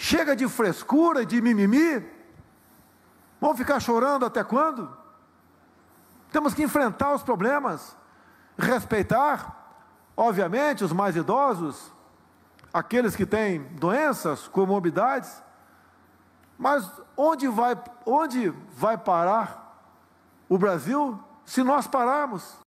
Chega de frescura, de mimimi. Vamos ficar chorando até quando? Temos que enfrentar os problemas, respeitar, obviamente, os mais idosos, aqueles que têm doenças, comorbidades, mas onde vai parar o Brasil se nós pararmos?